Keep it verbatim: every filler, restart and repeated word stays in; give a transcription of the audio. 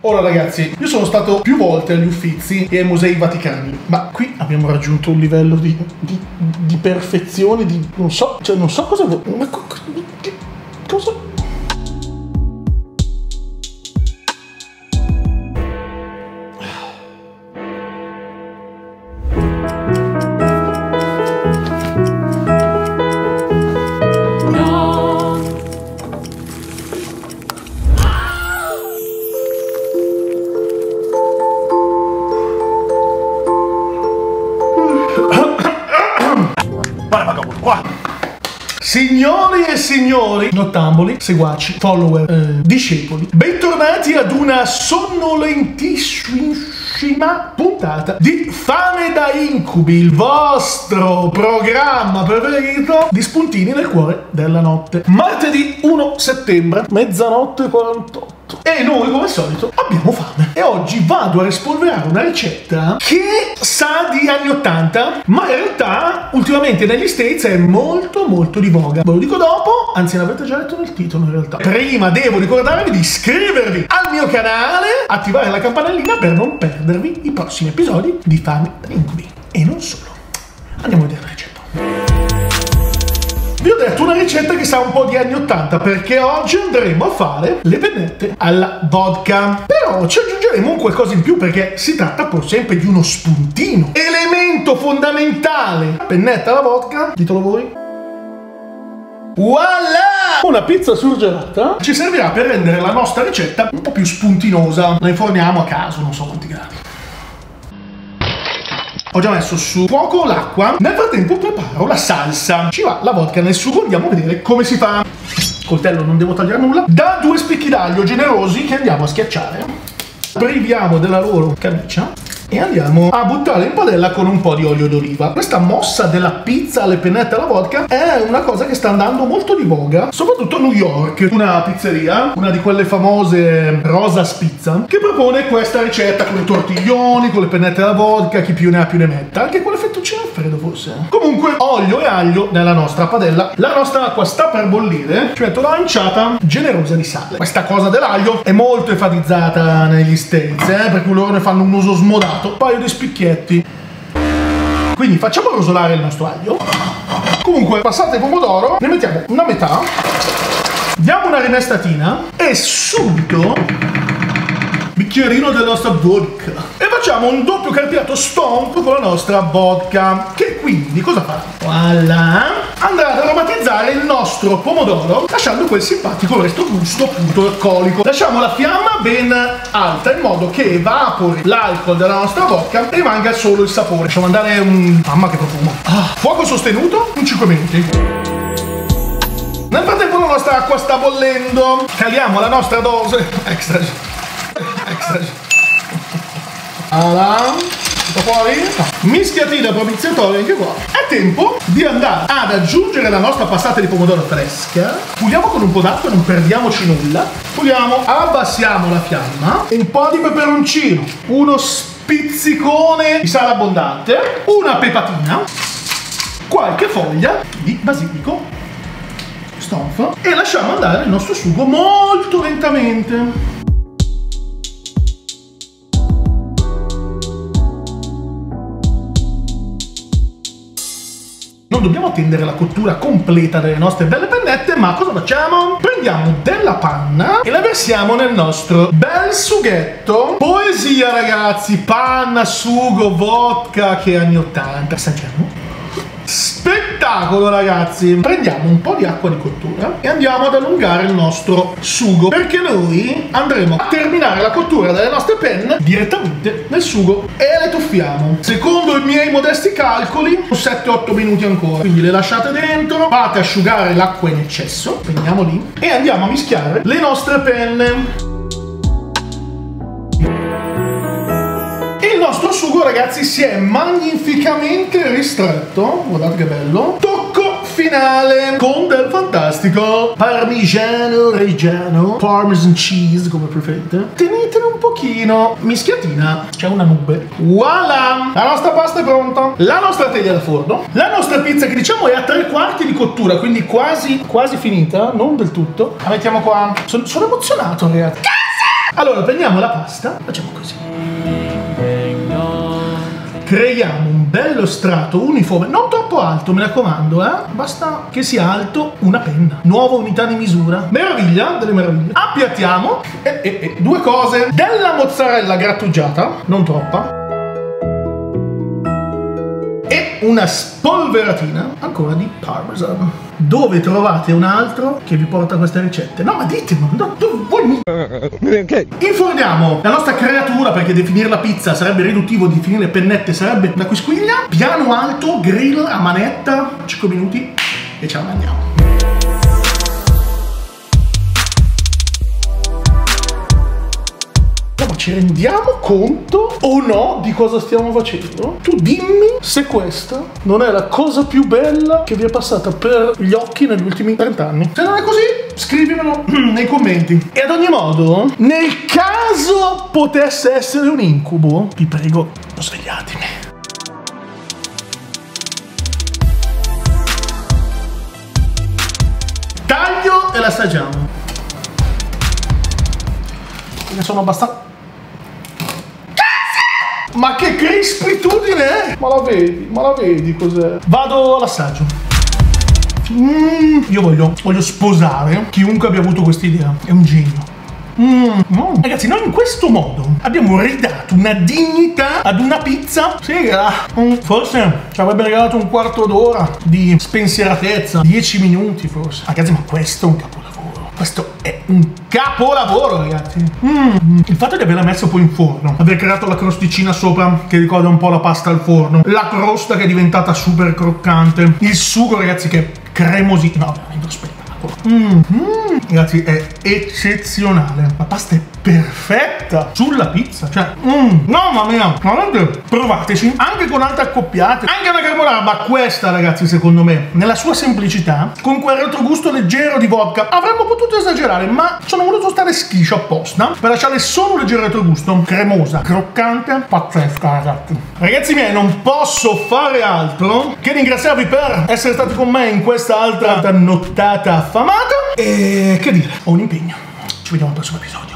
Ora ragazzi, io sono stato più volte agli Uffizi e ai Musei Vaticani, ma qui abbiamo raggiunto un livello di, di, di perfezione, di non so, cioè non so cosa vuoi, ma co, che, cosa? Signori e signori, nottamboli, seguaci, follower, eh, discepoli, bentornati ad una sonnolentissima puntata di Fame da Incubi, il vostro programma preferito di spuntini nel cuore della notte. Martedì primo settembre, mezzanotte e quarantotto. E noi, come al solito, abbiamo fame. E oggi vado a rispolverare una ricetta che sa di anni ottanta, ma in realtà ultimamente negli States è molto molto di voga. Ve lo dico dopo, anzi l'avete già letto nel titolo in realtà. Prima devo ricordarvi di iscrivervi al mio canale, attivare la campanellina per non perdervi i prossimi episodi di Fame da Incubi. E non solo. Andiamo a vedere la ricetta. Vi ho detto una ricetta che sa un po' di anni ottanta perché oggi andremo a fare le pennette alla vodka. Però ci aggiungeremo un qualcosa in più perché si tratta pur sempre di uno spuntino. Elemento fondamentale. Pennetta alla vodka, ditelo voi. Voilà! Una pizza surgelata ci servirà per rendere la nostra ricetta un po' più spuntinosa. La inforniamo a caso, non so quanti gradi. Ho già messo su fuoco l'acqua. Nel frattempo preparo la salsa. Ci va la vodka nel sugo, andiamo a vedere come si fa. Coltello, non devo tagliare nulla. Da due spicchi d'aglio generosi che andiamo a schiacciare. Priviamo della loro camicia e andiamo a buttare in padella con un po' di olio d'oliva. Questa mossa della pizza alle pennette alla vodka è una cosa che sta andando molto di voga, soprattutto a New York. Una pizzeria, una di quelle famose Rosa's Pizza, che propone questa ricetta con i tortiglioni, con le pennette alla vodka, chi più ne ha più ne metta, anche con le fettuccine al freddo forse. Comunque olio e aglio nella nostra padella. La nostra acqua sta per bollire, ci metto l'anciata generosa di sale. Questa cosa dell'aglio è molto enfatizzata negli States, eh, per cui loro ne fanno un uso smodato. Un paio di spicchietti. Quindi facciamo rosolare il nostro aglio. Comunque, passate il pomodoro, ne mettiamo una metà, diamo una rimestatina e subito bicchierino della nostra vodka e facciamo un doppio carpiato stomp con la nostra vodka, che quindi cosa fa? Voilà, andrà ad aromatizzare il nostro pomodoro lasciando quel simpatico resto gusto appunto alcolico. Lasciamo la fiamma ben alta in modo che evapori l'alcol della nostra vodka e rimanga solo il sapore. Lasciamo andare un... mamma che profumo. Ah, fuoco sostenuto in cinque minuti. Nel frattempo la nostra acqua sta bollendo, caliamo la nostra dose extra extra allora, tutto fuori? No. Mischiatina propiziatoria anche qua. È tempo di andare ad aggiungere la nostra passata di pomodoro fresca. Puliamo con un po' d'acqua, non perdiamoci nulla. Puliamo, abbassiamo la fiamma, un po' di peperoncino, uno spizzicone di sale abbondante, una pepatina, qualche foglia di basilico, stonfa, e lasciamo andare il nostro sugo molto lentamente. Non dobbiamo attendere la cottura completa delle nostre belle pennette, ma cosa facciamo? Prendiamo della panna e la versiamo nel nostro bel sughetto. Poesia ragazzi, panna, sugo, vodka, che anni ottanta. Assaggiamo. Spettacolo ragazzi. Prendiamo un po' di acqua di cottura e andiamo ad allungare il nostro sugo, perché noi andremo a terminare la cottura delle nostre penne direttamente nel sugo e le tuffiamo. Secondo i miei modesti calcoli sette otto minuti ancora, quindi le lasciate dentro, fate asciugare l'acqua in eccesso, prendiamo lì e andiamo a mischiare le nostre penne. Il nostro sugo ragazzi si è magnificamente ristretto, guardate che bello. Tocco finale con del fantastico parmigiano reggiano, parmesan cheese come preferite. Tenetelo un pochino, mischiatina, c'è una nube. Voilà, la nostra pasta è pronta, la nostra teglia da forno, la nostra pizza che diciamo è a tre quarti di cottura, quindi quasi quasi finita, non del tutto. La mettiamo qua. Sono, sono emozionato ragazzi. Allora, prendiamo la pasta, facciamo così. Creiamo un bello strato uniforme, non troppo alto, mi raccomando, eh? Basta che sia alto una penna. Nuova unità di misura. Meraviglia delle meraviglie. Appiattiamo e, e, e due cose. Della mozzarella grattugiata, non troppa. E una spolveratina ancora di parmesan. Dove trovate un altro che vi porta queste ricette? No, ma ditemelo, no, voi mi... Okay. Inforniamo la nostra creatura, perché definire la pizza sarebbe riduttivo, definire le pennette sarebbe una quisquiglia. Piano alto, grill a manetta, cinque minuti e ce la mangiamo. Ci rendiamo conto o no di cosa stiamo facendo? Tu dimmi se questa non è la cosa più bella che vi è passata per gli occhi negli ultimi trenta anni. Se non è così, scrivimelo nei commenti. E ad ogni modo, nel caso potesse essere un incubo, vi prego, svegliatemi. Taglio e l'assaggiamo. Ne sono abbastanza... Ma che crispitudine è? Ma la vedi? Ma la vedi cos'è? Vado all'assaggio. Mm, io voglio, voglio sposare chiunque abbia avuto questa idea. È un genio. Mm, no. Ragazzi, noi in questo modo abbiamo ridato una dignità ad una pizza. Sì, mm, forse ci avrebbe regalato un quarto d'ora di spensieratezza. Dieci minuti forse. Ragazzi, ma questo è un capolavoro. Questo è un capolavoro, ragazzi. Mm. Il fatto di averla messa poi in forno, aver creato la crosticina sopra che ricorda un po' la pasta al forno, la crosta che è diventata super croccante, il sugo, ragazzi, che è cremosissimo. No, veramente uno spettacolo. Mm. Mm. Ragazzi, è eccezionale. La pasta è perfetta sulla pizza. Cioè, mm. mamma mia, veramente provateci anche con altre accoppiate, anche una carbonara. Ma questa, ragazzi, secondo me, nella sua semplicità, con quel retrogusto leggero di vodka, avremmo potuto esagerare, ma sono voluto stare schiscio apposta per lasciare solo un leggero retrogusto, cremosa, croccante, pazzesca, ragazzi. Ragazzi miei, non posso fare altro che ringraziarvi per essere stati con me in questa altra nottata affamata. E che dire, ho un impegno. Ci vediamo al prossimo episodio.